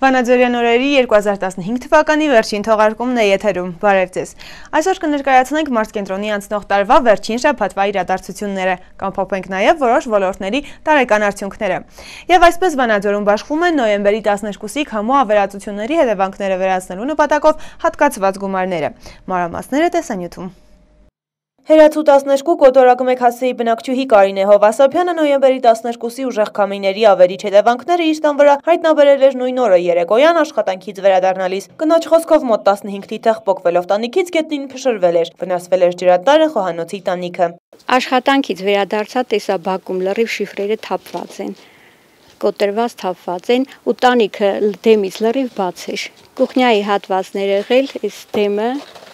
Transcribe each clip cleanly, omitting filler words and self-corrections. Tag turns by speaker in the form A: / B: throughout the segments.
A: Վանաձորյան օրերի 2015 թվականի վերջին թողարկումն է եթերում, բարև ձեզ։ Այսօր կներկայացնենք մարզկենտրոնի անցնող տարվա վերջին շաբաթվա իրադարձությունները, կամփոփենք նաև որոշ ոլորտների տարեկան արդյունքները։ Եվ այսպես Վանաձորում բաշխվում են նոյեմբերի 12-ի քամու ավերածությունների հետևանքները վերացնելու նպատակով հատկացված գումարները։ Մանրամասները տեսանյութում։ Հերացու 12 կոտորակ 1 հասցեի բնակչուհի Կարինե Հովասափյանը նոյեմբերի 12-ի ուժեղ քամիների ավերիչ հետևանքները իր տան վրա հայտնաբերել էր նույն օրը երեկոյան աշխատանքից վերադառնալիս։ Կնոջ խոսքով մոտ 15 թիթեղ պոկվելով տանիքից գետնին փշրվել էր, վնասվել էր ջրատարը, խոհանոցի տանիքը։
B: Աշխատանքից վերադարձա տեսա բակում լրիվ շիֆրերը թափված են, կոտրված թափված են ու տանիքը դեմից լրիվ բաց էր։ Կուխնյայի հատվածներ եղել, այս դեմը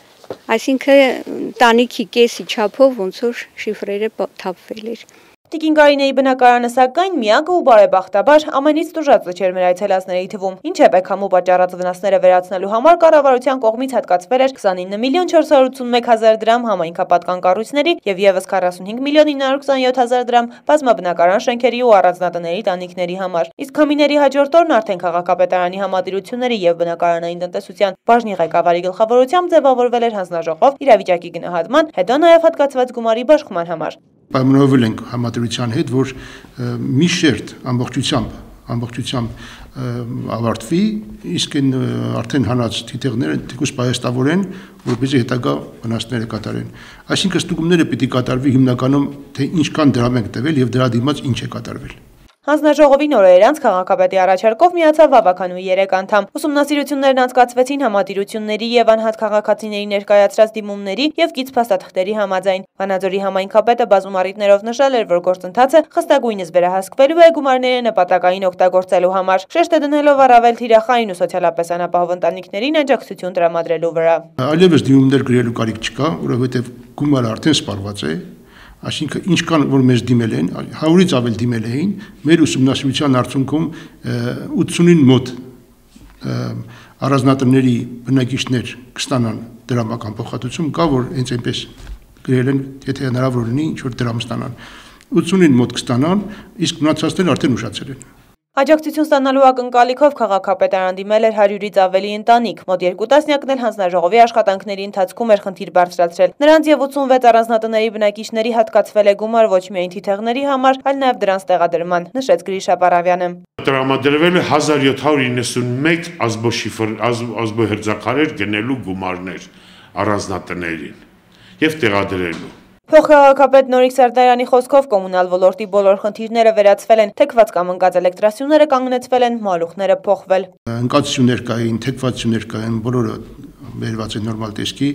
B: այսինքն տանիքի կեսի չափով ոնց որ շիֆրերը թափվել էր։
A: Տիկին Կարինեի բնակարանը սակայն միակը ու բարեբախտաբար ամենից տուժածը չէր մեր այցելածների թվում։ Ինչեւ է քամու պատճառած վնասները վերացնելու համար կառավարության կողմից հատկացվել էր 29 միլիոն 481 հազար դրամ համայնքապատկան կառույցների եւ եւս 45 միլիոն 927 հազար դրամ բազմաբնակարան շենքերի ու առանձնատների տանիքների համար։ Իսկ քամիների հաջորդ օրն արդեն քաղաքապետարանի համատիրությունների եւ բնակարանային տնտեսության բաժնի ղեկավարի գլխավորությամբ ձևավորվել էր հանձնաժողով իրավիճակի գնահատման, հետո նաեւ հատկացված գումարի բաշխման համար։
C: Պայմանավորվել ենք համատիրության հետ, որ մի շերտ ամբողջությամբ ավարտվի, իսկ այն արդեն հանած թիթեղները թեկուզ պահեստավորեն, որպեսզի հետագա վնասները կատարեն։ Այսինքն ստուգումները պիտի կատարվի հիմնականում, թե ինչքան դրամ ենք տվել եւ դրա դիմաց ինչ է կատարվել։
A: Հանձնաժողովին օրը երանց քաղաքապետի առաջարկով միացավ ավականուի 3 անդամ։ Ուսումնասիրություններն անցկացվեցին համատիրությունների եւ անհատ քաղաքացիների ներկայացրած դիմումների եւ կից փաստաթղթերի համաձայն։ Վանաձորի համայնքապետը բազում առիթներով նշել էր, որ գործընթացը խստագույնս վերահսկվելու է գումարները նպատակային օգտագործելու համար, շեշտը դնելով առավել թիրախային ու սոցիալապես անապահով ընտանիքներին աջակցություն տրամադրելու վրա։
C: Այլևս դիմումներ գրելու կարիք չկա, որովհետեւ գումարը արդեն սպառված է։ Այսինքն ինչքան որ մեզ դիմել են, 100-ից ավել դիմել էին, մեր ուսումնասիրության արդյունքում 80-ին մոտ առանձնատների բնակիչներ կստանան դրամական փոխհատուցում, կա որ հենց այնպես գրել են, եթե հնարավոր լինի ինչ որ դրամ ստանան։ 80-ին մոտ կստանան, իսկ մնացածները արդեն ուշացել են։
A: Աջակցություն ստանալու ակնկալիքով քաղաքապետարան դիմել էր 100-ից ավելի ընտանիք, մոտ 2 տասնյակն էլ հանձնաժողովի աշխատանքների ընթացքում էր խնդիր բարձրացրել։ Նրանց եւ 86 առանձնատների բնակիչների հատկացվել է գումար ոչ միայն թիթեղների համար, այլ նաեւ դրանց տեղադրման, նշեց Գրիշա Պարավյանը։
D: Տրամադրվել է 1791 ազբոհերձաքարեր գնելու գումարներ առանձնատներին եւ տեղադրելու։
A: Փոխքաղաքապետ Նորիկ Սարդարյանի խոսքով կոմունալ ոլորտի բոլոր խնդիրները վերացվել են, թեքված կամ ընկած էլեկտրասյուները կանգնեցվել են, մալուխները փոխվել։
C: Ընկածություններ կային, թեքվածություններ կային, բոլորը վերված են նորմալ տեսքի,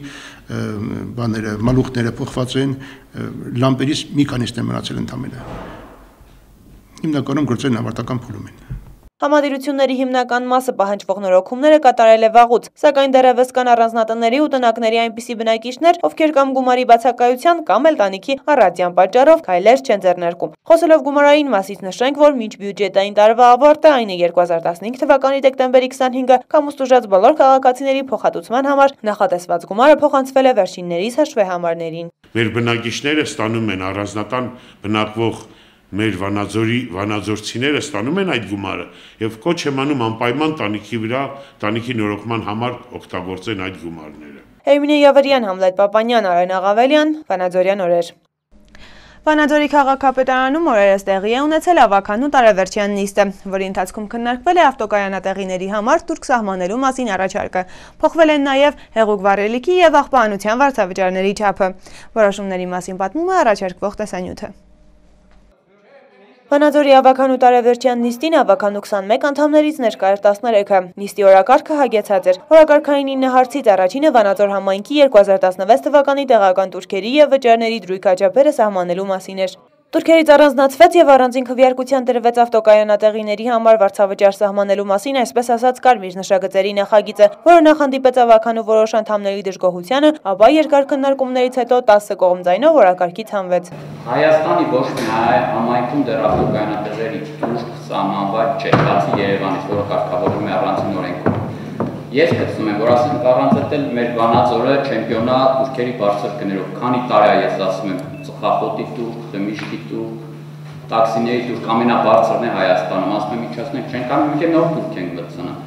C: մալուխները փոխված են, լամպերից մի քանիսն է մնացել ընդամենը։ Հիմնականում գործերն ավարտական փուլում են։
A: Համատիրությունների հիմնական մասը պահանջվող նորոգումները կատարել է վաղուց, սակայն դեռևս կան առանձնատների ու տնակների այնպիսի բնակիչներ, ովքեր կամ գումարի բացակայության կամ էլ տանիքի առատյան պատճառով քայլեր չեն ձեռնարկում։ Խոսելով գումարային մասից նշենք, որ մինչ բյուջետային տարվա ավարտը, այն է 2015 թվականի դեկտեմբերի 25-ը, կամուստուժած բոլոր քաղաքացիների փոխհատուցման համար նախատեսված գումարը փոխանցվել է վերջիններիս հաշվեհամարներին։
D: Մեր բնակիչները ստանում են առանձնատան բնակվող մեր վանաձորցիները ստանում են այդ գումարը եւ կոչ եմ անում անպայման տանիքի վրա տանիքի նորոգման համար օգտագործեն այդ գումարները։
A: Էրմինե Յավրյան, Համլետ Պապանյան, Արեն Աղավելյան, Վանաձորյան օրեր։ Վանաձորի քաղաքապետարանում օրերս տեղի է ունեցել ավականու տարեվերջյան նիստը, որի ընթացքում քննարկվել է ավտոկայանատեղիների համար տուրք սահմանելու մասին առաջարկը։ Փոխվել են նաև հեղուկ վառելիքի եւ աղբահանության վարձավճարների չափը։ Որոշումների մասին պատմում է առաջարկվող տեսանյութը։ Վանաձորի ավականու տարեվերջյան նիստին ավականու 21 անդամներից ներկա էր 13-ը։ Նիստի օրակարգը հագեցած էր։ Օրակարգային 9 հարցից առաջինը Վանաձոր համայնքի 2016 թվականի տեղական տուրքերի եւ վճարների դրույք աճապերը սահմանելու մասին էր։ Տուրքերից առանձնացվեց եւ առանձին քվեարկության տրվեց ավտոկայանատեղիների համար վարձավճար սահմանելու մասին այսպես ասած կարմիր նշագծերի նախագիծը, որը նախհանդիպեց ավականու որոշ անդամների դժգոհությանը, ապա երկար քննարկումներից հետո 10 կողմ ձայնով օրակարգից հանվեց։
E: Հայաստանի ոչ միայն համայնքում դեռ ավտոկայանատեղերի դուրս սահմանված չէ, բացի Երևանից, որը կարգավորվում է առանձին օրենքով։ Ես գտնում եմ, որ ասենք առանձնել մեր Վանաձորը չեմպիոնա տուրքերի բարձր գներով, քանի տարի է ես ասում եմ, ծխախոտի տուրք, խմիչքի տուրք, տաքսիների տուրք ամենաբարձրն է Հայաստանում, ասում եմ միջոցներ չեն կանում, մենք նոր տուրք ենք մտցնում։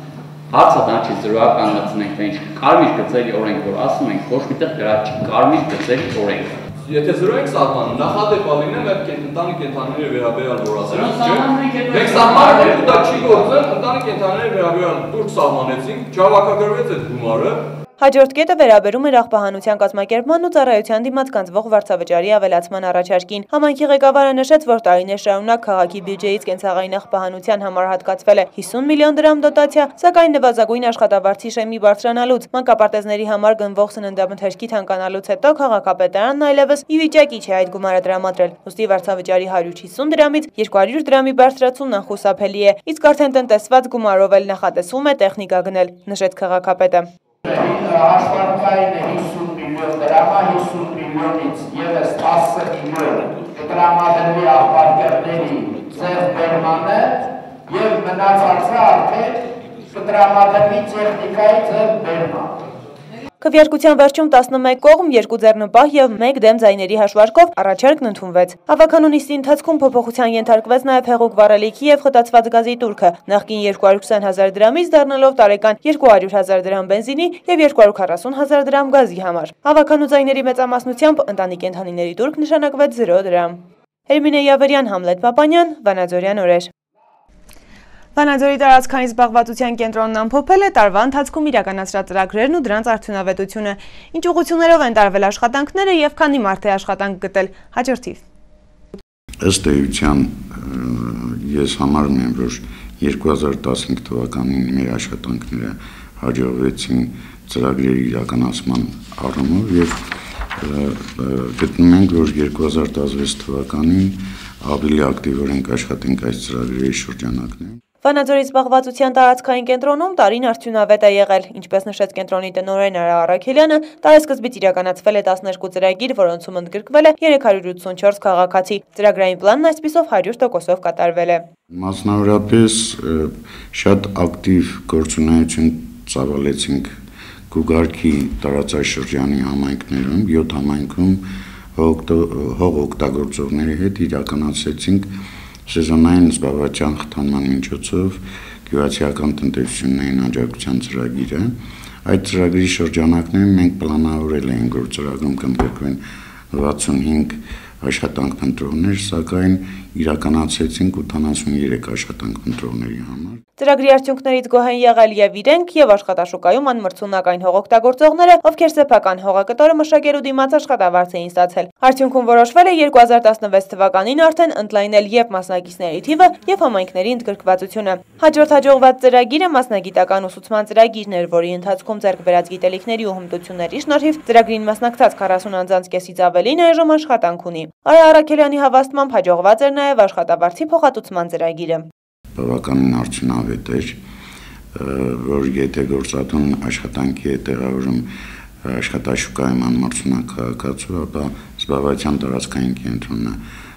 E: Հարցը դա չի զրոյականացնենք, թե ինչ կարմիր գծերի օրենք, որ ասում ենք, ոչ միտեղ գրած չի կարմիր գծերի օրենք։
F: Եթե զրո ենք սահմանը, նախադեպ լինեն այդ ընտանի կենդանիների վերաբերյալ որ ասենք, չէ՞։ Մենք սահմանում դա չի գործել, ընտանի կենդանիների վերաբերյալ դուրս սահմանեցինք, չհավաքագրվեց այդ գումարը։
A: Հաջորդ կետը վերաբերում էր աղբահանության կազմակերպման ու ծառայության դիմաց կանցվող վարձավճարի ավելացման առաջարկին։ Համայնքի ղեկավարը նշեց, որ տարիներ շարունակ քաղաքի բյուջեից կենցաղային աղբահանության համար հատկացվել է 50 միլիոն դրամ դոտացիա, սակայն նվազագույն աշխատավարձի շեմի բարձրանալուց, մանկապարտեզների համար գնվող սննդամթերքի թանկանալուց հետո քաղաքապետարանն այլևս ի վիճակի չէ այդ գումարը տրամադրել։ Ուստի վարձավճարի 150 դրամից 200 դրամի բարձրացումն անխուսափելի է, իսկ արդեն տնտեսված գումարով էլ նախատեսվում է տեխնիկա գնել, նշեց քաղաքապետը։
G: Հաշվարկային 50 միլիոն դրամա, 50 միլիոնից ևս 10 միլիոն կտրամադրվի աղբարկերների ձեռքբերմանը և մնացածը արդեն կտրամադրվի տեխնիկայի ձեռքբերման։
A: Քվեարկության վերջում 11 կողմ, 2 ձեռնպահ և 1 դեմ ձայների հաշվարկով առաջարկն ընդունվեց։ Հավաքանու նիստի ընթացքում փոփոխության ենթարկվեց նաև հեղուկ վառելիքի և խտացված գազի տուրքը, նախկին 220,000 դրամից դառնալով տարեկան 200,000 դրամ բենզինի և 240,000 դրամ գազի համար։ Հավաքանու ձայների մեծամասնությամբ ընտանի կենդանիների տուրք նշանակվեց 0 դրամ։ Հերմինե Յավերյան, Համլետ Պապանյան, Վանաձորյան օրեր։ Վանաձորի տարածքային զբաղվածության կենտրոնն ամփոփել է տարվա ընթացքում իրականացրած ծրագրերն ու դրանց արդյունավետությունը, ինչ ուղղություններով են տարվել աշխատանքները և քանի մարդ է աշխատանք գտել։ Հաջորդիվ։
H: Ըստ էության ես համարում եմ, որ 2015 թվականին մեր աշխատանքները հաջողվեցին ծրագրերի իրականացման առումով և գտնում ենք, որ 2016 թվականին ավելի ակտիվորեն կաշխատենք այս ծրագրերի շրջանակներում։
A: Վանաձորի զբաղվածության տարածքային կենտրոնում տարին արդյունավետ է եղել, ինչպես նշեց կենտրոնի տնօրեն Արա Առաքելյանը, տարեսկզբից իրականացվել է 12 ծրագիր, որոնցում ընդգրկվել է 384 քաղաքացի։ Ծրագրային պլանն այսպիսով 100%-ով կատարվել է։
H: Մասնավորապես շատ ակտիվ գործունեություն ծավալեցինք Գուգարքի տարածաշրջանի համայնքներում, 7 համայնքում հող օգտագործողների հետ իրականացրեցինք սեզոնային զբաղվածության խթանման միջոցով գյուղացիական տնտեսությունային աջակցության ծրագիրը։ Այդ ծրագրի շրջանակներում մենք պլանավորել էինք, որ ծրագրում կընդգրկվեն 65 աշխատանք փնտրողներ, սակայն իրականացրեցինք 83 աշխատանք փնտրողների համար։
A: Ծրագրի արդյունքներից գոհ են եղել և իրենք, և աշխատաշուկայում անմրցունակ այն հողօգտագործողները, ովքեր սեփական հողակտորը մշակելու դիմաց աշխատավարձ էին ստացել։ Արդյունքում որոշվել է 2016 թվականին արդեն ընդլայնել և մասնակիցների թիվը, և համայնքների ընդգրկվածությունը։ Հաջորդ հաջողված ծրագիրը մասնագիտական ուսուցման ծրագիրն էր, որի ընթացքում ձեռք բերած գիտելիքների ու հմտությունների շնորհիվ ծրագրին մասնակցած 40 անձանց կեսից ավելին այժմ աշխատանք ունի։ Արա Առաքելյանի հավաստմամբ հաջողված էր նաև աշխատավարձի փոխհատուցման ծրագիրը։
H: Բավականին արդյունավետ էր, որ եթե գործատուն աշխատանքի է տեղավորում աշխատաշուկայում անմրցունակ քաղաքացու, ապա զբաղվածության տարածքային կենտրոնը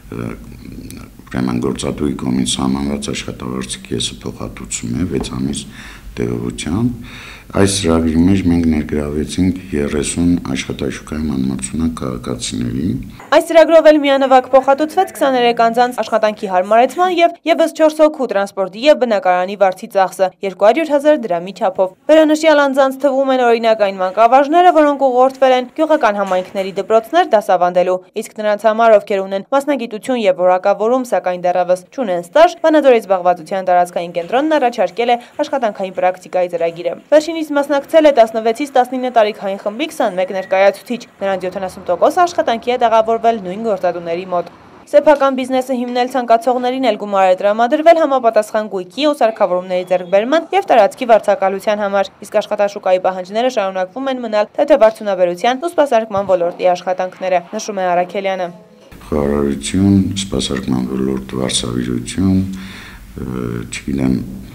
H: ուրեմն գործատուի կողմից սահմանված աշխատավարձի կեսը փոխհատուցում է 6 ամիս տևողությամբ։ Այս ծրագրի մեջ մենք ներգրավեցինք 30 աշխատաշուկայում անմրցունակ քաղաքացիների։
A: Այս ծրագրով էլ միանվագ փոխհատուցվեց 23 անձանց աշխատանքի հարմարեցման և ևս 4 հոգու տրանսպորտի և բնակարանի վարձի ծախսը 200,000 դրամի չափով։ Վերոնշյալ անձանց թվում են օրինակ այն մանկավարժները, որոնք ուղղորդվել են գյուղական համայնքների դպրոցներ դասավանդելու, իսկ նրանց համար, ովքեր ունեն մասնագիտություն և որակավորում, սակայն դեռևս չունեն ստաժ, Վանաձորի զբաղվածության տարածքային կենտրոնն առաջարկել է աշխատանքային պրակտիկայի ծրագիրը։ Վերջինիս մասնակցել է 16-ից 19 տարիքային խմբի 21 ներկայացուցիչ, նրանց 70% աշխատանքի է տեղավորվել նույն գործատուների մոտ։ Սեփական բիզնեսը հիմնել ցանկացողներին էլ գումար է տրամադրվել համապատասխան գույքի ու սարքավորումների ձեռքբերման և տարածքի վարձակալության համար, իսկ աշխատաշուկայի պահանջները շարունակվում են մնալ թեթև արդյունաբերության ու սպասարկման ոլորտի աշխատանքները, նշում է Առաքելյանը։
H: Խոհարարություն, սպասարկման ոլորտ, վարսավիրություն, չգիտեմ,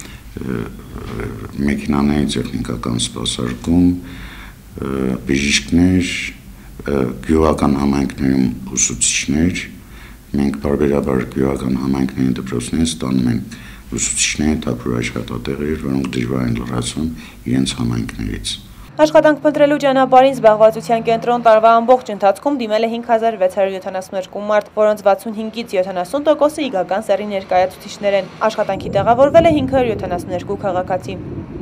H: մեքենաների տեխնիկական սպասարկում, բժիշկներ, գյուղական համայնքներում ուսուցիչներ, մենք բարբերաբար գյուղական համայնքների դպրոցներից ստանում ենք ուսուցիչների թափուր աշխատատեղեր, որոնք դժվար են լրացվում իրենց համայնքներից։
A: Աշխատանք փնտրելու ճանապարհին զբաղվածության կենտրոն տարվա ամբողջ ընթացքում դիմել է 5672 մարդ, որոնց 65-ից 70%-ը իգական սեռի ներկայացուցիչներ են։ Աշխատանքի տեղավորվել է 572 քաղաքացի։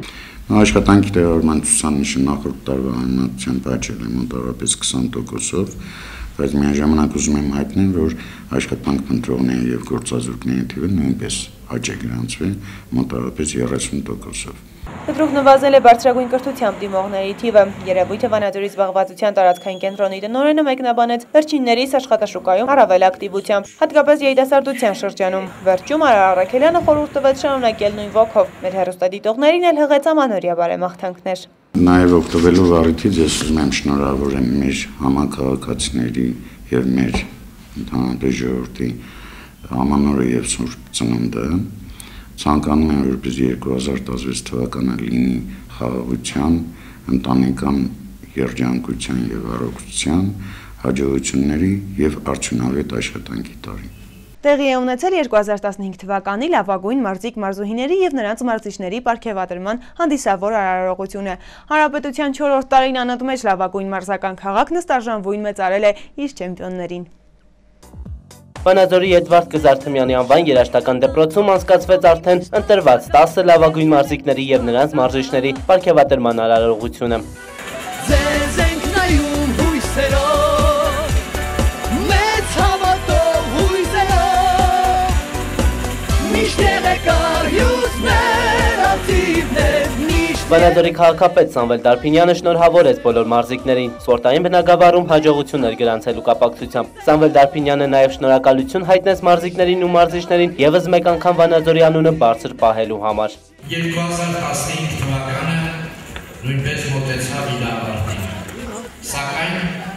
H: Աշխատանքի տեղավորման ցուցանիշը նախորդ տարվա համեմատությամբ աճել է մոտավորապես 20%-ով, բայց միաժամանակ ուզում եմ հայտնել, որ աշխատանք փնտրողների եւ գործազուրկների թիվը նույնպես աճ է գրանցվել մոտավորապես 30%-ով։
A: Փոքրուկ նվազել է բարձրագույն կրթությամբ դիմողների թիվը։ Երևույթը Վանաձորի զբաղվածության տարածքային կենտրոնի տնօրենը մեկնաբանեց վերջիններիս աշխատաշուկայում առավել ակտիվությամբ, հատկապես երիտասարդության շրջանում։ Վերջում Արար Առաքելյանը խորհուրդ տվեց շարունակել նույն ոգով։ Մեր հեռուստադիտողներին էլ հղեց ամանորյա բարեմաղթանքներ։
H: Նաև օգտվելով առիթից ես ուզում եմ շնորհավորել մեր համակարգացիների եւ մեր ընդհանրապես ժողովրդի ամանորը եւ Սուրբ Ծնունդը։ Ցանկանում եմ, որպես 2016 թվականը լինի խաղաղության, ընտանեկան երջանկության եւ առողջության, հաջողությունների եւ արդյունավետ աշխատանքի տարի։
A: Տեղի է ունեցել 2015 թվականի լավագույն մարզիկ մարզուհիների եւ նրանց մարզիչների պարգեւատրման հանդիսավոր արարողությունը։ Հանրապետության 4-րդ տարին անընդմեջ լավագույն մարզական քաղաքն ըստ արժանվույն մեծարել է իր չեմպիոններին։
I: Վանաձորի Էդվարդ Կզարթմյանի անվան երաժշտական դպրոցում անցկացվեց արդեն ընտրված 10 լավագույն մարզիկների եւ նրանց մարզիչների պարգեւատրման արարողությունը։
J: Ձեզ ենք նայում հույսերով, մեծ հավատով հույսերով, միշտ եղեք արյուծներ, ակտիվներ,
I: Վանաձորի քաղաքապետ Սամվել Դարփինյանը շնորհավորեց բոլոր մարզիկներին սպորտային բնագավառում հաջողություններ գրանցելու կապակցությամբ։ Սամվել Դարփինյանը նաև շնորհակալություն հայտնեց մարզիկներին ու մարզիչներին ևս մեկ անգամ Վանաձորի անունը բարձր պահելու համար։
K: 2015 թվականը նույնպես մոտեցավ իր ավարտին, սակայն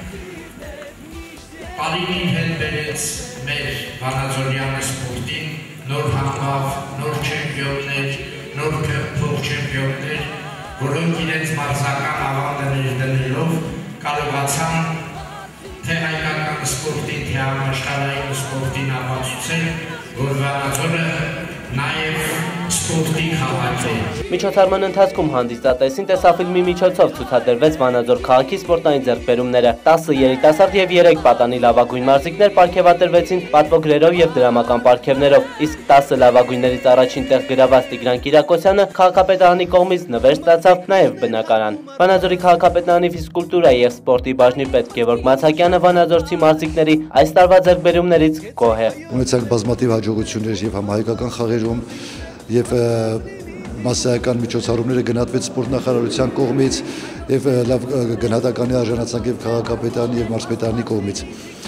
K: Պալինին հետ բերեց մեր վանաձորյան սպորտին նոր համբավ, նոր չեմպիոններ, նոր փոխ-չեմպիոններ, որոնք իրենց մարզական ավանդը ներդնելով կարողացան թե հայկական սպորտին, թե համաշխարհային սպորտին ապացուցել, որ Վանաձորը նաև սպորտի քաղաք է։
I: Միջոցառման ընթացքում հանդիսատեսին տեսաֆիլմի միջոցով ցուցադրվեց Վանաձոր քաղաքի սպորտային ձեռքբերումները։ 10 երիտասարդ եւ 3 պատանի լավագույն մարզիկներ պարգեւատրվեցին պատվոգրերով եւ դրամական պարգևներով, իսկ 10 լավագույններից առաջին տեղ գրաված Տիգրան Կիրակոսյանը քաղաքապետարանի կողմից նվեր ստացավ նաեւ բնակարան։ Վանաձորի քաղաքապետարանի ֆիզկուլտուրայի եւ սպորտի բաժնի պետ Գևորգ Մացակյանը վանաձորցի մարզիկների այս տարվա ձեռքբերումներից գոհ է։
L: Ունեցանք բազմաթիվ հաջողություններ եւ համահայկական խաղերում եւ մասսայական միջոցառումները գնահատվեց սպորտ նախարարության կողմից եւ լավ գնահատականի արժանացանք եւ քաղաքապետարանի եւ մարզպետարանի կողմից։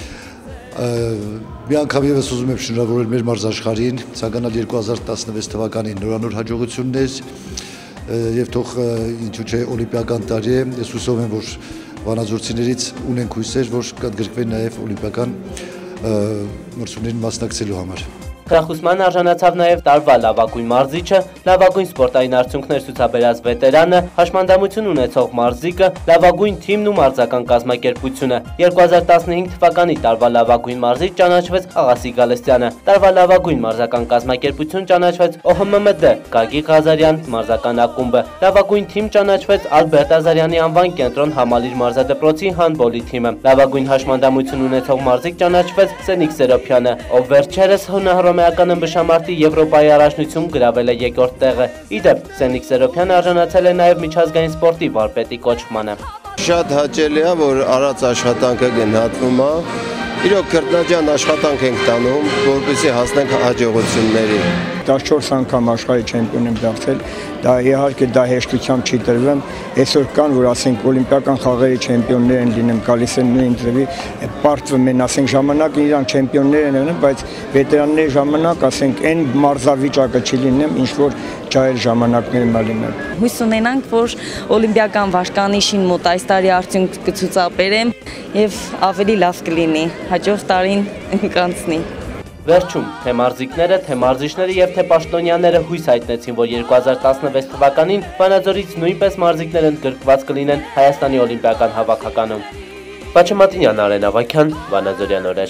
L: Մի անգամ եւս ուզում եմ շնորհավորել մեր մարզաշխարհին, ցանկանալ 2016 թվականի նորանոր հաջողություններ եւ թող ինչու՞ չէ օլիմպիական տարի է, ես հուսով եմ, որ վանաձորցիներից ունենք հույսեր, որ կընդգրկվեն նաեւ օլիմպիական մրցումներին մասնակցելու համար։
I: Հրախուսման արժանացավ նաև տարվա լավագույն մարզիչը, լավագույն սպորտային արդյունքներ ցուցաբերած վետերանը, հաշմանդամություն ունեցող մարզիկը, լավագույն թիմն ու մարզական կազմակերպությունը։ 2015 թվականի տարվա լավագույն մարզիչ ճանաչվեց Աղասիկ Գալստյանը, տարվա լավագույն մարզական կազմակերպություն ճանաչվեց ՕՀՄՄԴ Գագիկ Ղազարյան մարզական ակումբը, լավագույն թիմ ճանաչվեց Ալբերտ Ազարյանի անվան կենտրոն Համալիր մարզադպրոցի հանդբոլի թիմը, լավագույն հաշմանդամություն ունեցող մարզիկ ճանաչվեց Սենիկ Սերոփյանը, ով վերջերս հունահռոմեական ըմբշամարտի Եվրոպայի առաջնությունում գրավել է երկրորդ տեղը։ Իդեպ, Սենիկ Սերոփյանը արժանացել է նաև միջազգային սպորտի վարպետի կոչմանը։
M: Շատ հաճելի է, որ արած աշխատանքը գնահատվում է։ Իրոք քրտնաջան աշխատանք ենք տանում, որպեսզի հասնենք հաջողությունների։
N: 14 անգամ աշխարհի չեմպիոն եմ դարձել, դա իհարկե դա հեշտությամբ չի տրվում։ Այսօր կան, որ ասենք օլիմպիական խաղերի չեմպիոններ են լինում, գալիս են նույն ձևի, պարտվում են, ասենք ժամանակը իրանք չեմպիոններ են եղել, բայց վետերանների ժամանակ, ասենք այն մարզավիճակը չի լինում, ինչ որ ջահել ժամանակներում է լինում։
O: Հույս ունենանք, որ օլիմպիական վարկանիշին մոտ այս տարի արդյունք կցուցաբերեմ եւ ավելի լավ կլինի, հաջորդ տարին կանցնի։
I: Վերջում, թե մարզիկները, թե մարզիչները եւ թե պաշտոնյաները հույս հայտնեցին, որ 2016 թվականին Վանաձորից նույնպես մարզիկներ ընդգրկված կլինեն Հայաստանի օլիմպիական հավաքականում։ Բաչմատինյան, Արեն Ավագյան, Վանաձորյան օրեր։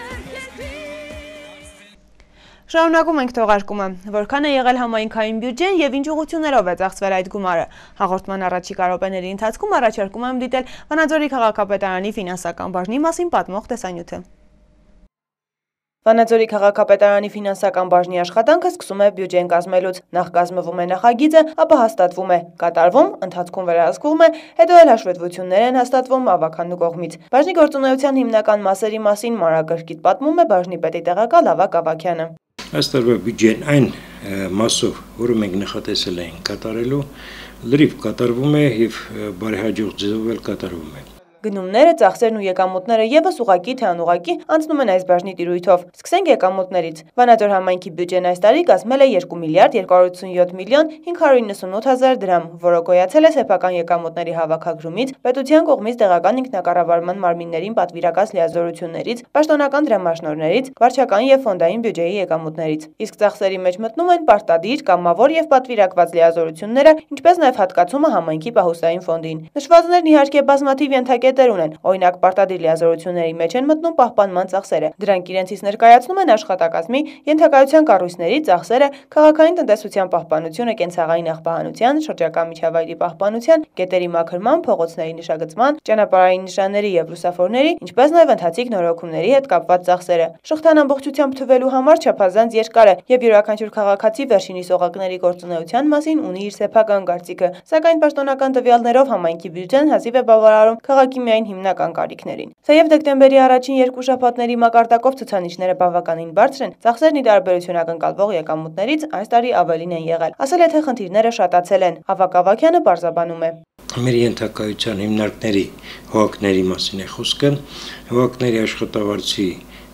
A: Շարունակում ենք թողարկումը, որքան է եղել համայնքային բյուջեն եւ ինչ ուղղություններով է ծախսվել այդ գումարը։ Հաղորդման առաջիկա րոպեների ընթացքում առաջարկում եմ դիտել Վանաձորի քաղաքապետարանի ֆինանսական բաժնի մասին պատմող տեսանյութը։ Վանաձորի քաղաքապետարանի ֆինանսական բաժնի աշխատանքը սկսում է բյուջեն կազմելուց, նախ կազմվում է նախագիծը, ապա հաստատվում է, կատարվում, ընթացքում վերահսկվում է, հետո էլ հաշվետվություններ են հաստատվում ավականու կողմից։ Բաժնի գործունեության հիմնական մասերի մասին մանրակրկիտ պատմում է բաժնի պետի տեղակալ Ավագ Ավագյանը։
P: Այս տարվա բյուջեն այն մասով, որը մենք նախատեսել ենք կատարելու, լրիվ կատարվում է եւ բարեհաջող ձևով էլ կատարվում է։
A: Գնումները, ծախսերն ու եկամուտները եւս ուղղակի թե անուղղակի անցնում են այս բաժնի տիրույթով։ Սկսենք եկամուտներից։ Վանաձոր համայնքի բյուջեն այս տարի կազմել է 2 միլիարդ 287 միլիոն 598 հազար դրամ, որը գոյացել է սեփական եկամուտների հավաքագրումից, պետության կողմից տեղական ինքնակառավարման մարմիններին պատվիրակած լիազորություններից, պաշտոնական դրամաշնորհներից, վարչական եւ ֆոնդային բյուջեի եկամուտներից։ Իսկ ծախսերի մեջ մտնում են պարտադիր, կամավոր եւ պատվիրակված լիազորությունները, ինչպես նաեւ հատկացումը համայնքի պահուստային ֆոնդին։ Նշվածներն իհարկե բազմաթիվ ենթակետեր ունեն, օրինակ պարտադիր լիազորությունների մեջ են մտնում պահպանման ծախսերը։ Դրանք իրենցից ներկայացնում են աշխատակազմի, ենթակայության կառույցների ծախսերը, քաղաքային տնտեսության պահպանությունը, կենցաղային աղբահանության, շրջակա միջավայրի պահպանության, գետերի մաքրման, փողոցների նշագծման, ճանապարհային նշանների եւ լուսավորների, ինչպես նաեւ ընթացիկ նորոգումների հետ կապված ծախսերը։ Շղթան ամբողջությամբ թվելու համար չափազանց երկար է եւ յուրաքանչյուր քաղաքացի վերջինիս օղակների գործունեության մասին ունի իր սեփական կարծիքը, սակայն պաշտոնական տվյալներով համայնքի բյուջեն հազիվ է բավարարում քաղաքի միայն հիմնական կարիքներին։ Թեև դեկտեմբերի առաջին 2 շաբաթների մակարդակով ցուցանիշները բավականին բարձր են, ծախսերն ի տարբերություն ակնկալվող եկամուտներից այս տարի ավելին են եղել։ Ասել է, թե խնդիրները շատացել են։ Ավագ Ավագյանը բարձրաբանում է։
P: Մեր ենթակայության հիմնարկների հողակների մասին է խոսքը, հողակների աշխատավարձի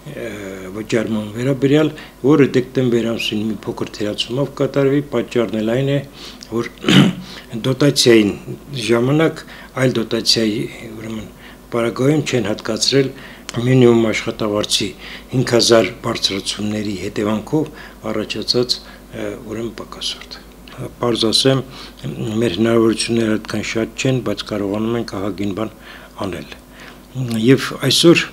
P: վճարման վերաբերյալ, որը դեկտեմբեր ամսին մի փոքր թերացումով կատարվի, պատճառն էլ այն է, որ դոտացիային ժամանակ այլ դոտացիայի ուրեմն պարագայում չեն հատկացրել մինիմում աշխատավարձի 5000 բարձրացումների հետևանքով առաջացած ուրեմն պակասորդ։ Պարզ ասեմ, մեր հնարավորությունները այդքան շատ չեն, բայց կարողանում ենք ահագին բան անել։ Եվ այսօր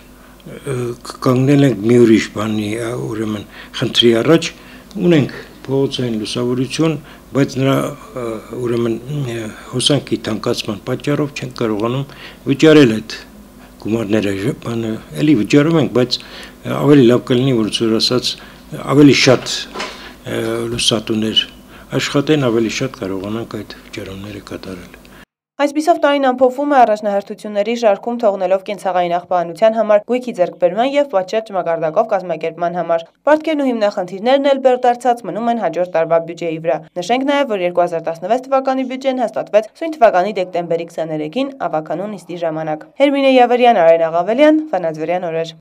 P: կանգնել ենք մի ուրիշ բանի ուրեմն խնդրի առաջ, ունենք փողոցային լուսավորություն, բայց նրա ուրեմն հոսանքի թանկացման պատճառով չենք կարողանում վճարել այդ գումարները, բանը էլի վճարում ենք, բայց ավելի լավ կլինի, որ ծուր ասած ավելի շատ լուսատուներ աշխատեն, ավելի շատ կարողանանք այդ վճարումները կատարել։
A: Այսպիսով տարին ամփոփվում է առաջնահերթությունների շարքում թողնելով կենցաղային աղբահանության համար, գույքի ձեռքբերման եւ պատշաճ մակարդակով կազմակերպման համար։ Պարտքերն ու հիմնախնդիրներն էլ բերդարձած մնում են հաջորդ տարվա բյուջեի վրա։ Նշենք նաեւ, որ 2016 թվականի բյուջեն հաստատվեց սույն թվականի դեկտեմբերի 23-ին ավականու նիստի ժամանակ։ Հերմինե Յավերյան, Արեն Աղավելյան, Վանաձորյան օրեր։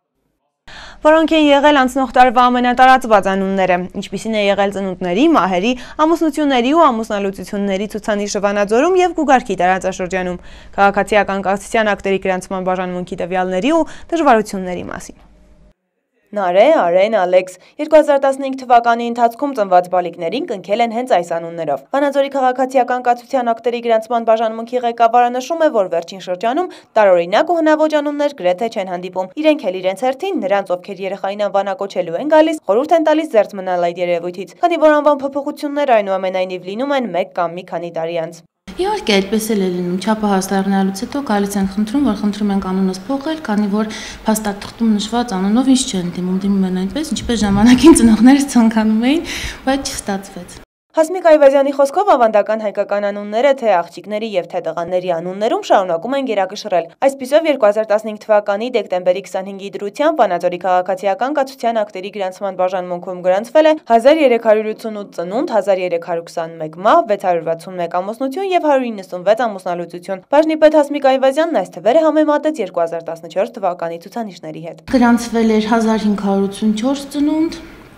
Q: Որոնք են եղել անցնող տարվա ամենատարածված անունները, ինչպիսին է եղել ծնունդների, մահերի, ամուսնությունների ու ամուսնալուծությունների ցուցանիշը Վանաձորում եւ Գուգարքի տարածաշրջանում, քաղաքացիական կազմակերպության ակտերի գրանցման բաժանմունքի տվյալների ու դժվարությունների մասին։
A: Նարե, Արեն, Ալեքս 2015 թվականի ընթացքում ծնված բալիկներին կնքել են հենց այս անուններով։ Վանաձորի քաղաքացիական կացության ակտերի գրանցման բաժանմունքի ղեկավարը նշում է, որ վերջին շրջանում տարօրինակ ու հնաոճ անուններ գրեթե չեն հանդիպում։ Իրենք էլ իրենց հերթին նրանց, ովքեր երեխային անվանակոչելու են գալիս, խորհուրդ են տալիս զերծ մնալ այդ երևույթից, քանի որ անվան փոփոխությունները այնուամենայնիվ լինում են 1 կամ մի քանի տարի անց։
R: Իհարկե, այդպես էլ է լինում, չափը հաստատանալուց հետո գալիս են խնդրում, որ խնդրում ենք անունս փոխել, քանի որ փաստաթղթում նշված անունով ինչ չեն դիմում են այնպես, ինչպես ժամանակին ծնողներս ցանկանում էին, բայց չստացվեց։
A: Հասմիկ Այվազյանի խոսքով ավանդական հայկական անունները թե աղջիկների եւ թե տղաների անուններում շարունակում են գերակշռել։ Այսպիսով 2015 թվականի դեկտեմբերի 25-ի դրությամբ Վանաձորի քաղաքացիական կացության ակտերի գրանցման բաժանմունքում գրանցվել է 1388 ծնունդ, 1321 մահ, 661 ամուսնություն եւ 196 ամուսնալուծություն։ Բաժնի պետ Հասմիկ Այվազյանն այս թվերը համեմատեց 2014 թվականի ցուցանիշների հետ։
R: Գրանցվել էր 1584 ծնունդ,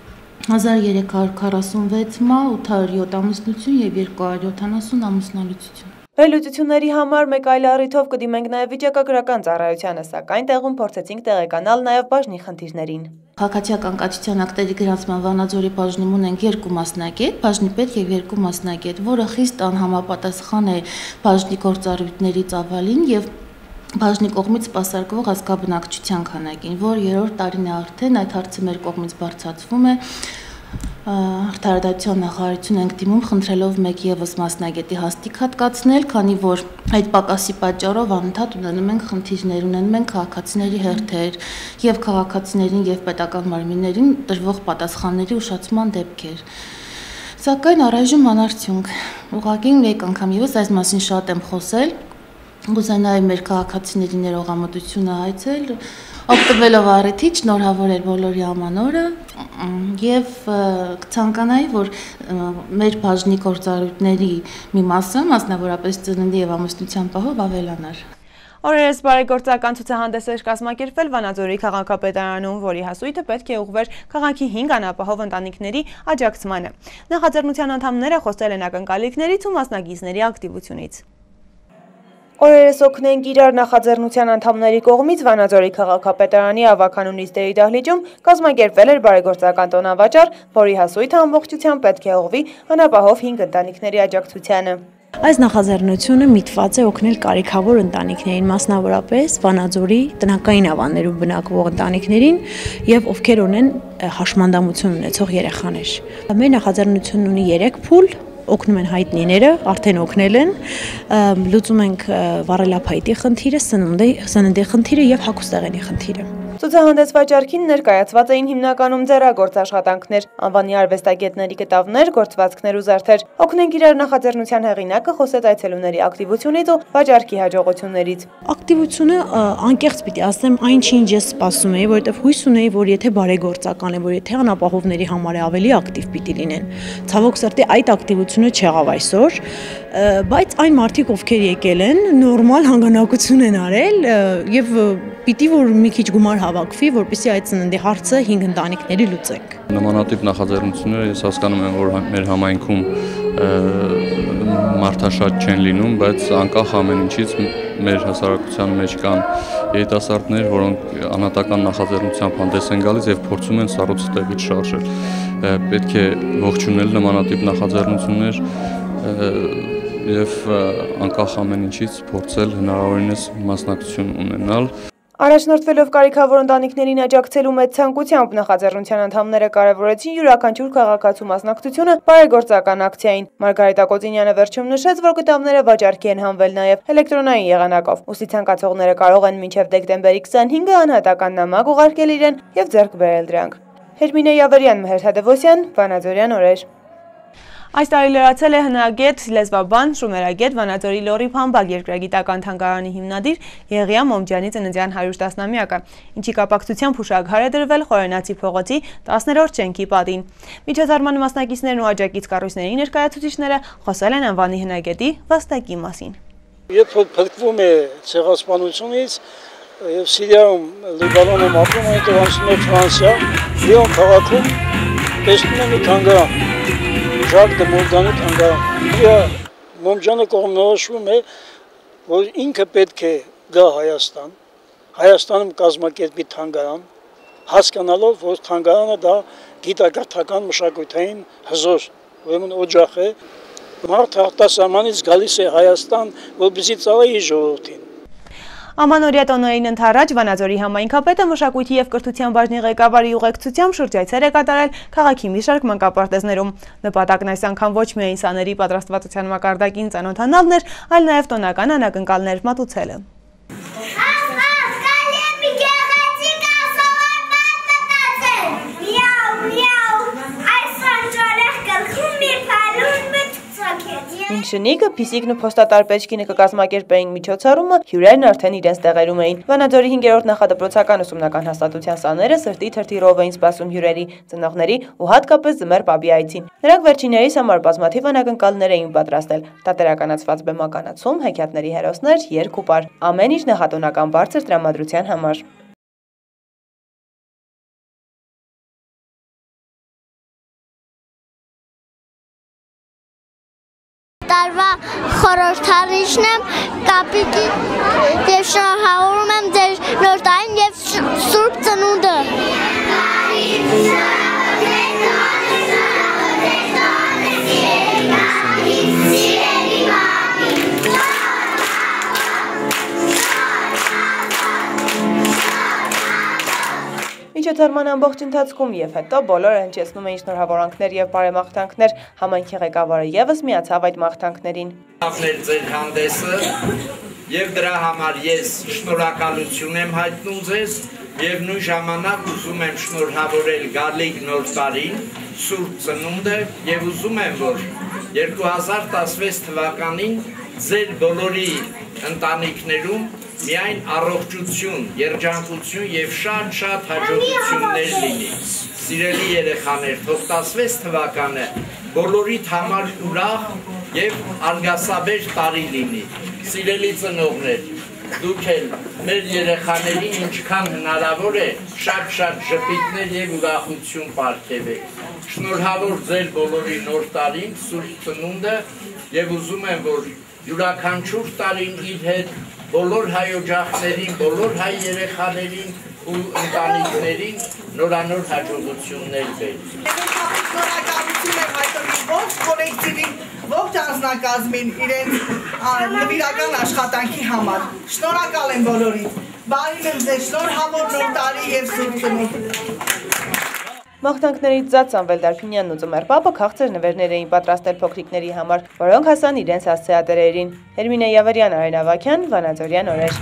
R: 1346 մահ, 807 ամուսնություն եւ 270 ամուսնալուծություն։
A: Վերլուծությունների համար մեկ այլ առիթով կդիմենք նաև վիճակագրական ծառայությանը, սակայն տեղում փորձեցինք տեղեկանալ նաև բաժնի խնդիրներին։
R: Քաղաքացիական կացության ակտերի գրանցման Վանաձորի բաժնում ունենք 2 մասնագետ, բաժնի պետ եւ 2 մասնագետ, որը խիստ անհամապատասխան է բաժնի գործառույթների ծավալին եւ բաժնի կողմից սպասարկվող ազգաբնակչության քանակին, որ 3-րդ տարին է արդեն այդ հարցը մեր կողմից բարձրացվում է։ Արդարադատության նախարարություն ենք դիմում խնդրելով մեկ եւս մասնագետի հաստիք հատկացնել, քանի որ այդ պակասի պատճառով անընդհատ ունենում ենք խնդիրներ, ունենում ենք քաղաքացիների հերթեր եւ քաղաքացիներին եւ պետական մարմիններին տրվող պատասխանների ուշացման դեպքեր։ Սակայն առայժմ անարդյունք։ Ուղղակի մեկ անգամ եւս այս մասին շատ եմ խոսել։ Կուզենայի մեր քաղաքացիների ներողամտությունը հայցել, օգտվելով առիթից շնորհավորել բոլորի ամանորը եւ կցանկանայի, որ մեր բաժնի գործառույթների մի մասը, մասնավորապես ծննդի եւ ամուսնության պահով ավելանար։
A: Օրերս բարեգործական ցուցահանդես էր կազմակերպվել Վանաձորի քաղաքապետարանում, որի հասույթը պետք է ուղղվեր քաղաքի 5 անապահով ընտանիքների աջակցմանը։ Նախաձեռնության անդամները խոսել են ակնկալիքներից ու մասնագետների ակտիվությունից։ Օրերս օգնենք իրար նախաձեռնության անդամների կողմից Վանաձորի քաղաքապետարանի ավականունից դերի դահլիճում կազմակերպվել էր բարեգործական տոնավաճառ, որի հասույթը ամբողջությամբ պետք է ուղղվի անապահով 5 ընտանիքների աջակցությանը։
S: Այս նախաձեռնությունը միտված է օգնել կարիքավոր ընտանիքներին, մասնավորապես Վանաձորի տնական ավաններում բնակվող ընտանիքներին եւ ովքեր ունեն հաշմանդամություն ունեցող երեխաներ։ Մեր նախաձեռնությունն ունի 3 փուլ, օգնում են հայտնիները, արդեն օգնել են, լուծում ենք վառելափայտի խնդիրը, սննդի խնդիրը եւ հագուստեղենի խնդիրը։
A: Ցուցահանդես վաճառքին ներկայացված էին հիմնականում ձեռագործ աշխատանքներ, անվանի արվեստագետների կտավներ, գործվածքներ ու զարդեր։ Օգնենք իրար նախաձեռնության հեղինակը խոսեց այցելուների ակտիվությունից ու վաճառքի հաջողություններից։
S: Ակտիվությունը անկեղծ պիտի ասեմ, այն չի ինչ ես սպասում էի, որովհետև հույս ունեի, որ եթե բարեգործական է, որ եթե անապահովների համար ավելի ակտիվ պիտի լինեն։ Ցավոք սրտի այդ ակտիվությունը չեղավ այսօր, բայց այն մարդիկ, ովքեր եկել են, նորմալ հանգանակություն են արել եւ պիտի որ մի քիչ գումար հավաքվի, որպեսզի այդ ծննդի հարցը 5 ընտանիքների լուծենք։
T: Նմանատիպ նախաձեռնությունները ես հասկանում եմ, որ մեր համայնքում մարդաշատ չեն լինում, բայց անկախ ամեն ինչից մեր հասարակության մեջ կան երիտասարդներ, որոնք անհատական նախաձեռնությամբ հանդես են գալիս եւ փորձում են սառույցը տեղից շարժել։ Պետք է ողջունել նմանատիպ նախաձեռնություններ եւ անկախ ամեն ինչից փորձել հնարավորինս մասնակցություն ունենալ։
A: Առաջնորդվելով կարիքավոր ընտանիքներին աջակցելու մեծ ցանկությամբ նախաձեռնության անդամները կարևորեցին յուրաքանչյուր քաղաքացու մասնակցությունը բարեգործական ակցիային։ Մարգարիտա Կոծինյանը վերջում նշեց, որ կտավները վաճառքի են հանվել նաև էլեկտրոնային եղանակով։ Ուսի ցանկացողները կարող են մինչև դեկտեմբերի 25-ը անհատական նամակ ուղարկել իրեն եւ ձեռք բերել դրանք։ Հերմինե Յավարյան, Մհեր Թադևոսյան, Վանաձորյան օրեր։ Այս տարի լրացել է հնագետ, լեզվաբան, շումերագետ, Վանաձորի Լոռի Փամբակ երկրագիտական թանգարանի հիմնադիր Եղիա Մոմջյանի ծննդյան 110-ամյակը, ինչի կապակցությամբ հուշագար է դրվել Խորենացի փողոցի 10-րդ շենքի պատին։ Միջոցառման մասնակիցներն ու աջակից կառույցների ներկայացուցիչները խոսել են անվանի հնագետի վաստակի մասին։
U: Երբ փրկվում է ցեղասպանությունից եւ Սիրիայում, Լիբանանում ապրում են տրանսում է Ֆրանսիա, Լիոն քաղաքում տեսնում են մի թանգարան, Ժակ դե Մորգանի թանգարան։ Մոմջյանը կողմնորոշվում է, որ ինքը պետք է գա Հայաստան, Հայաստանում կազմակերպի թանգարան, հասկանալով, որ թանգարանը դա գիտակրթական մշակութային հզոր, ուրեմն օջախ է, մարդ արտասահմանից գալիս է Հայաստան, որպեսզի ծառայի ժողովրդին։
A: Ամանորյա տոնային ընթառաջ Վանաձորի համայնքապետը մշակույթի եւ կրթության բաժնի ղեկավարի ուղեկցությամբ շրջայցեր է կատարել քաղաքի մի շարք մանկապարտեզներում։ Նպատակն այս անգամ ոչ միայն սաների պատրաստվածության մակարդակին ծանոթանալն էր, այլ նաեւ տոնական անակնկալներ մատուցելը։ Շնիկը, Փիսիկն ու Փոստատար-Պեչկինը կկազմակերպեին միջոցառումը, հյուրերն արդեն իրենց տեղերում էին։ Վանաձորի 5-րդ նախադպրոցական ուսումնական հաստատության սաները սրտի թրթիրով էին սպասում հյուրերի, ծնողների ու հատկապես Ձմեռ պապի այցին։ Նրանք վերջիններիս համար բազմաթիվ անակնկալներ էին պատրաստել՝ տատերականացված բեմականացում, հեքիաթների հերոսներ, երգ ու պար։ Ամեն ինչ նախատոնական բարձր տրամադրության համար։
V: Տարվա խորհրդանիշն եմ կապիկի եւ շնորհավորում եմ ձեր նոր տարին եւ Սուրբ Ծնունդը։
A: Միջոցառման ամբողջ ընթացքում եւ հետո բոլորը հնչեցնում էին շնորհավորանքներ եւ բարեմաղթանքներ, համայնքի ղեկավարը եւս միացավ այդ մաղթանքներին։
K: Ձեր հանդեսը եւ դրա համար ես շնորհակալություն եմ հայտնում ձեզ եւ նույն ժամանակ ուզում եմ շնորհավորել գալիք նոր տարին, Սուրբ Ծնունդը եւ ուզում եմ, որ 2016 թվականին ձեր բոլորի ընտանիքներում միայն առողջություն, երջանկություն եւ շատ հաջողություններ լինի։ Սիրելի երեխաներ, թող 16 թվականը բոլորիդ համար ուրախ եւ արգասաբեր տարի լինի։ Սիրելի ծնողներ, դուք էլ մեր երեխաներին ինչքան հնարավոր է շատ ժպիտներ եւ ուրախություն պարգևեք։ Շնորհավոր ձեր բոլորի նոր տարին, Սուրբ Ծնունդը եւ ուզում եմ, որ յուրաքանչյուր տարին իր հետ բոլոր հայ օջախներին, բոլոր հայ երեխաներին ու ընտանիքներին նորանոր հաջողություններ բերի։
B: Շնորհակալություն եմ հայտնում ողջ կոլեկտիվին, ողջ անձնակազմին իրենց նվիրական աշխատանքի համար։ Շնորհակալ եմ բոլորին։ Բարին եմ ձեզ, շնորհավոր նոր տարի եւ Սուրբ Ծնունդ։
A: Մաղթանքներից զատ Սամվել Դարփինյանն ու Ծմեր պապը քաղցր նվերներ էին պատրաստել փոքրիկների համար, որոնք հասան իրենց հասցեատերերին։ Հերմինե Յավարյան, Արեն Ավագյան, Վանաձորյան օրեր։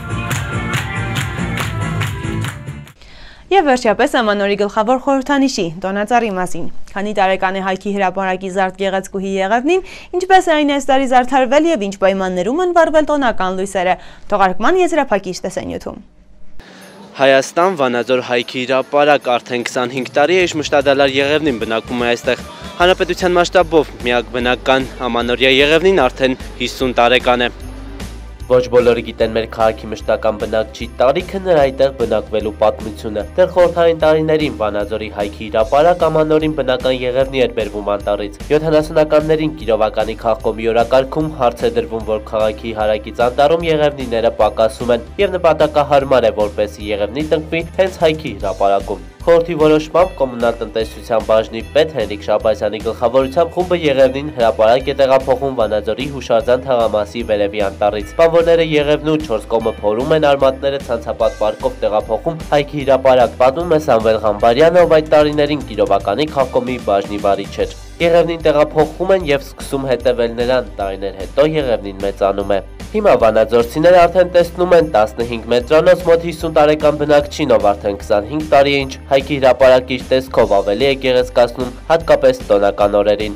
A: Եվ վերջապես ամանորի գլխավոր խորհրդանիշի Տոնածառի մասին։ Քանի տարեկան է Հայքի հրապարակի զարդ գեղեցկուհի Եղևնին, ինչպես է այն այս տարի զարդարվել եւ ինչ պայմաններում են վարվել տոնական լույսերը։ Թողարկման եզրափակիչ տեսանյութում։
I: Հայաստան, Վանաձոր Հայքի հրապարակ արդեն 25 տարի է Մշտադալար Եղևնին բնակվում է այստեղ։ Հանրապետության մասշտաբով միակ բնական ամանորյա Եղևնին արդեն 50 տարեկան է։ Ոչ բոլորը գիտեն մեր քաղաքի մշտական բնակչի տարիքը նրա այդտեղ բնակվելու պատմությունը։ Դեռ խորհրդային տարիներին Վանաձորի Հայքի հրապարակ ամանորին բնական Եղևնի էր բերվում անտառից։ 70-ականներին Կիրովականի քաղաքոմի օրակարգում հարց է դրվում, որ քաղաքի հարակից անտառում Եղևնիները պակասում են եւ նպատակահարմար է, որպեսզի Եղևնի տնկվի հենց Հայքի հրապարակում։ Խորհրդի որոշմամբ կոմունալ տնտեսության բաժնի պետ Հենրիկ Շաբազյանի գլխավորությամբ խումբը Եղևնին հրապարակ է տեղափոխում Վանաձորի Հուշարձան թաղամասի վերևի անտառից։ Բանվորները Եղևնու 4 կողմը փորում են, արմատները ցանցապատ պարկով տեղափոխում Հայքի հրապարակ, պատմում է Սամվել Ղամբարյանը, ով այդ տարիներին Կիրովականի քաղաքոմի բաժնի վարիչ էր։ Եղևնին տեղափոխում են եւ սկսում հետևել նրան, տարիներ հետո Եղևնին մեծանում է։ Հիմա վանաձորցիները արդեն տեսնում են 15 մետրանոց մոտ 50 տարեկան բնակչին, ով արդեն 25 տարի է ինչ Հայքի հրապարակի տեսքով ավելի է գեղեցկացնում, հատկապես տոնական օրերին։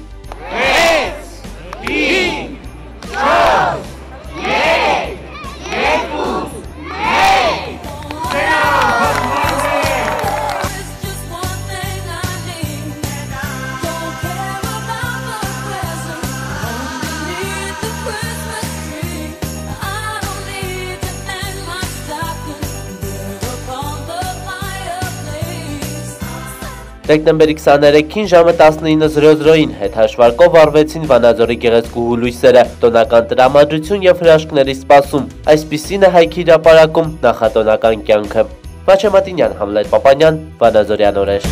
I: 3 Դեկտեմբերի 23-ին ժամը 19:00-ին հետ հաշվարկով արվեցին Վանաձորի գեղեցկուհու լույսերը, տոնական տրամադրություն եւ հրաշքների սպասում։ Այսպիսին է Հայքի հրապարակում նախատոնական կյանքը։ Վաչե Մատինյան, Համլետ Պապանյան, Վանաձորյան օրեր։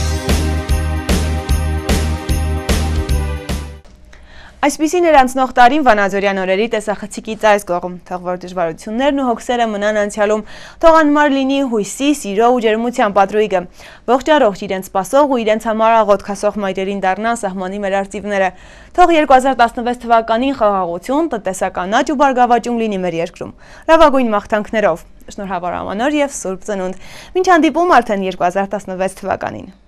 A: Այսպիսին էր անցնող տարին Վանաձորյան օրերի տեսախցիկից այս կողմ, թող որ դժվարություններն ու հոգսերը մնան անցյալում, թող անմար լինի հույսի, սիրո ու ջերմության պատրույգը, ողջ առողջ իրենց սպասող ու իրենց համար աղոտ քասող մայրերին դառնան սահմանի մեր արծիվները, թող 2016 թվականին խաղաղություն, տնտեսական աճ ու բարգավաճում լինի մեր երկրում, լավագույն մաղթանքներով, շնորհավոր ամանոր եւ Սուրբ Ծնունդ, մինչ հանդիպում արդեն 2016 թվականին։